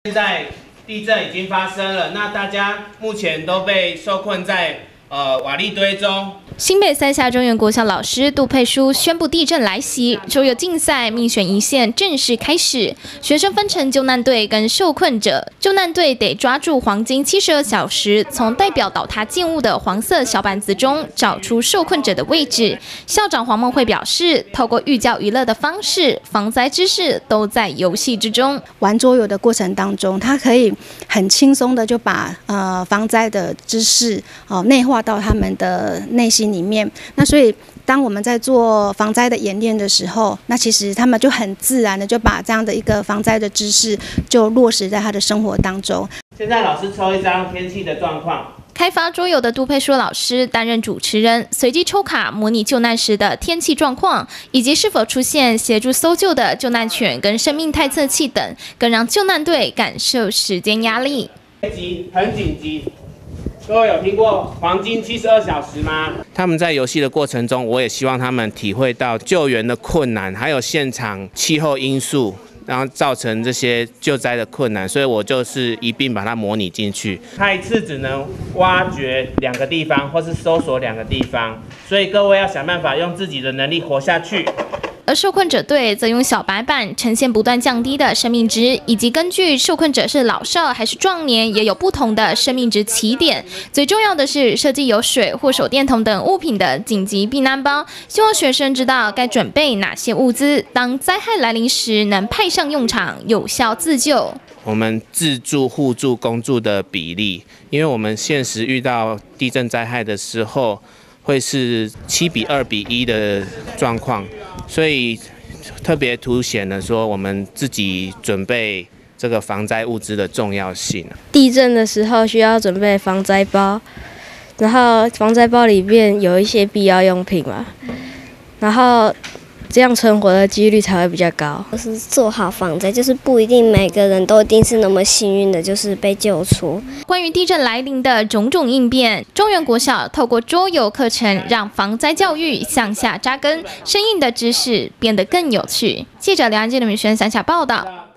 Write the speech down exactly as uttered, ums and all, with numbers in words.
现在地震已经发生了，那大家目前都被受困在呃瓦砾堆中。 新北三峡中原国小老师杜佩书宣布地震来袭，周游竞赛命选一线正式开始。学生分成救难队跟受困者，救难队得抓住黄金七十二小时，从代表倒塌建物的黄色小板子中找出受困者的位置。校长黄梦慧表示，透过寓教于乐的方式，防灾知识都在游戏之中。 玩桌游的过程当中，他可以很轻松的就把呃防灾的知识哦内化到他们的内心 里面，那所以当我们在做防灾的演练的时候，那其实他们就很自然的就把这样的一个防灾的知识就落实在他的生活当中。 现在老师抽一张天气的状况。 开发桌游的杜佩书老师担任主持人，随机抽卡模拟救难时的天气状况，以及是否出现协助搜救的救难犬跟生命探测器等，更让救难队感受时间压力。 急，很紧急。 各位有听过黄金七十二小时吗？他们在游戏的过程中，我也希望他们体会到救援的困难，还有现场气候因素，然后造成这些救灾的困难，所以我就是一并把它模拟进去。它一次只能挖掘两个地方，或是搜索两个地方，所以各位要想办法用自己的能力活下去。 而受困者队则用小白板呈现不断降低的生命值，以及根据受困者是老少还是壮年，也有不同的生命值起点。最重要的是设计有水或手电筒等物品的紧急避难包，希望学生知道该准备哪些物资，当灾害来临时能派上用场，有效自救。 我们自助、互助、公助的比例，因为我们现实遇到地震灾害的时候，会是七比二比一的状况。 所以特别凸显了说，我们自己准备这个防灾物资的重要性。 地震的时候需要准备防灾包，然后防灾包里面有一些必要用品嘛，然后这样存活的几率才会比较高。 就是做好防灾，就是不一定每个人都一定是那么幸运的，就是被救出。 关于地震来临的种种应变，中原国小透过桌游课程，让防灾教育向下扎根，生硬的知识变得更有趣。记者梁安基、林明轩三峡报道。